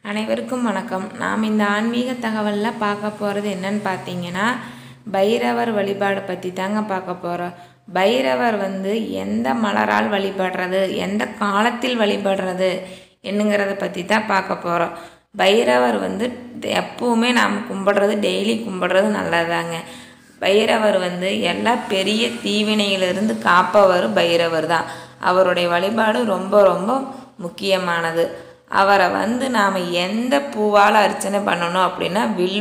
அனைவருக்கும் வணக்கம். நாம் இந்த ஆன்மீக தகவலில் பார்க்க போகிறது என்னன்னு பார்த்தீங்கன்னா, பைரவர் வழிபாடு பற்றி தாங்க பார்க்க போகிறோம். பைரவர் எந்த மலரால் வழிபடுறது, எந்த காலத்தில் வழிபடுறது என்னங்கிறத பற்றி தான் பார்க்க போகிறோம். பைரவர் எப்பவுமே நாம் கும்பிடுறது, டெய்லி கும்பிடுறது நல்லதாங்க. பைரவர் எல்லா பெரிய தீவினையிலிருந்து காப்பவர் பைரவர் தான். அவருடைய வழிபாடு ரொம்ப ரொம்ப முக்கியமானது. அவரை நாம் எந்த பூவால் அர்ச்சனை பண்ணணும் அப்படின்னா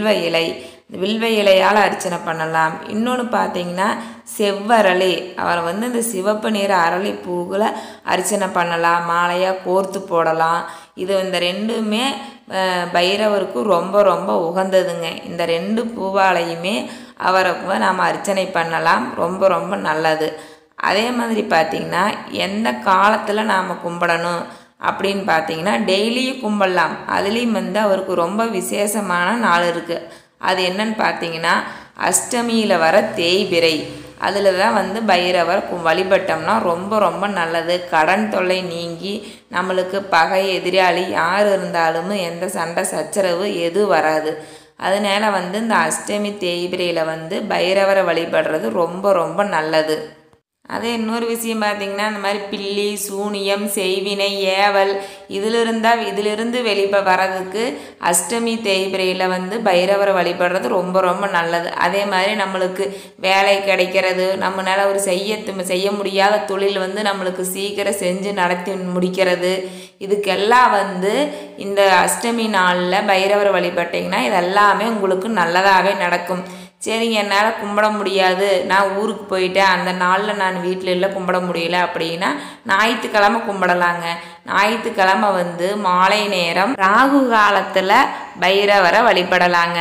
வில்வ இலையால் அர்ச்சனை பண்ணலாம். இன்னொன்று பார்த்தீங்கன்னா செவ்வரளி, அவரை இந்த சிவப்பு நிற அரளி பூவில் அர்ச்சனை பண்ணலாம், மாலையாக கோர்த்து போடலாம். இந்த ரெண்டுமே பைரவருக்கு ரொம்ப ரொம்ப உகந்ததுங்க. இந்த ரெண்டு பூவாலையுமே அவரை நாம் அர்ச்சனை பண்ணலாம், ரொம்ப ரொம்ப நல்லது. அதே மாதிரி பார்த்திங்கன்னா எந்த காலத்தில் நாம் கும்பிடணும் அப்படின்னு பார்த்தீங்கன்னா டெய்லியும் கும்பிடலாம். அதுலேயும் அவருக்கு ரொம்ப விசேஷமான நாள் இருக்குது. அது என்னன்னு பார்த்தீங்கன்னா அஷ்டமியில் வர தேய்பிறை. அதில் தான் பைரவர் வழிபட்டோம்னா ரொம்ப ரொம்ப நல்லது. கடன் தொல்லை நீங்கி நம்மளுக்கு பகை எதிராளி யார் இருந்தாலும் எந்த சண்டை சச்சரவு எதுவும் வராது. அதனால இந்த அஷ்டமி தேய்பிரையில் பைரவரை வழிபடுறது ரொம்ப ரொம்ப நல்லது. அதே இன்னொரு விஷயம் பார்த்திங்கன்னா, இந்த மாதிரி பில்லி சூனியம் செய்வினை ஏவல் இதிலிருந்து வர்றதுக்கு அஷ்டமி தேய்பிரையில் பைரவரை வழிபடுறது ரொம்ப ரொம்ப நல்லது. அதே மாதிரி நம்மளுக்கு வேலை கிடைக்கிறது, நம்மளால் ஒரு செய்ய முடியாத தொழில் நம்மளுக்கு சீக்கிரம் செஞ்சு நடத்தி முடிக்கிறது, இதுக்கெல்லாம் இந்த அஷ்டமி நாளில் பைரவரை வழிபட்டிங்கன்னா இதெல்லாமே உங்களுக்கு நல்லதாகவே நடக்கும். சரிங்க, என்னால் கும்பிட முடியாது, நான் ஊருக்கு போயிட்டேன், அந்த நாளில் நான் வீட்டில் இல்லை, கும்பிட முடியல அப்படின்னா ஞாயிற்றுக்கிழமை கும்பிடலாங்க. ஞாயிற்றுக்கிழமை மாலை நேரம் ராகு காலத்தில் பைரவரை வழிபடலாங்க.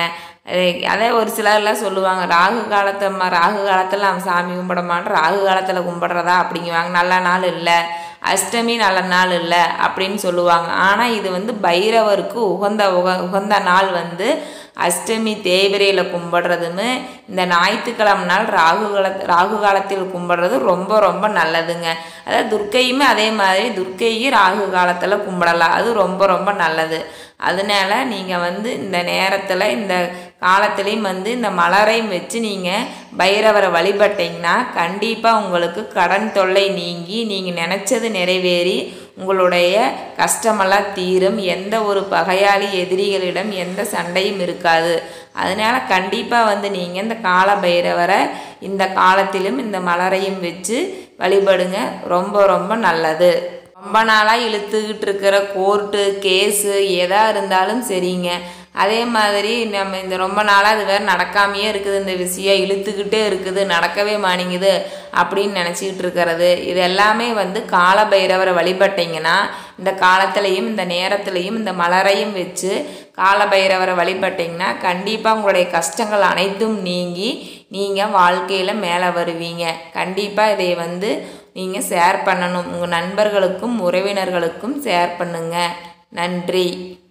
அதே ஒரு சிலர்லாம் சொல்லுவாங்க, ராகு காலத்தில் நம்ம சாமி கும்பிட மாட்டோம், ராகு காலத்தில் கும்பிட்றதா அப்படிங்குவாங்க. நல்ல நாள் இல்லை, அஷ்டமி நல்ல நாள் இல்லை அப்படின்னு சொல்லுவாங்க. ஆனால் இது பைரவருக்கு உகந்த நாள் அஷ்டமி தேய்பிரையில் கும்பிடுறதுன்னு இந்த ஞாயிற்றுக்கிழமை நாள் ராகு காலத்தில் கும்பிடுறது ரொம்ப ரொம்ப நல்லதுங்க. அதாவது துர்க்கையுமே அதே மாதிரி துர்க்கையும் ராகு காலத்தில் கும்பிடலாம், அது ரொம்ப ரொம்ப நல்லது. அதனால நீங்கள் இந்த நேரத்தில் இந்த காலத்துலேயும் இந்த மலரையும் வச்சு நீங்கள் பைரவரை வழிபட்டிங்கன்னா கண்டிப்பாக உங்களுக்கு கடன் தொல்லை நீங்கி நீங்கள் நினச்சது நிறைவேறி உங்களுடைய கஷ்டமெல்லாம் தீரும். எந்த ஒரு பகையாளி எதிரிகளிடம் எந்த சண்டையும் இருக்காது. அதனால் கண்டிப்பாக நீங்கள் இந்த கால பைரவரை இந்த காலத்திலும் இந்த மலரையும் வச்சு வழிபடுங்க, ரொம்ப ரொம்ப நல்லது. ரொம்ப நாளாக இழுத்துக்கிட்டு இருக்கிற கோர்ட்டு கேஸு எதாக இருந்தாலும் சரிங்க, அதே மாதிரி நம்ம இந்த ரொம்ப நாளாக அது வேறு நடக்காமையே இருக்குது, இந்த விஷயம் இழுத்துக்கிட்டே இருக்குது, நடக்கவே மாட்டேங்குது அப்படின்னு நினச்சிக்கிட்டு இருக்கிறது, இது எல்லாமே கால பைரவரை வழிபட்டிங்கன்னா இந்த காலத்துலேயும் இந்த நேரத்துலையும் இந்த மலரையும் வச்சு கால பைரவரை வழிபட்டிங்கன்னா கண்டிப்பாக உங்களுடைய கஷ்டங்கள் அனைத்தும் நீங்கி நீங்கள் வாழ்க்கையில் மேலே வருவீங்க. கண்டிப்பாக இதை நீங்கள் ஷேர் பண்ணணும், உங்கள் நண்பர்களுக்கும் உறவினர்களுக்கும் ஷேர் பண்ணுங்கள். நன்றி.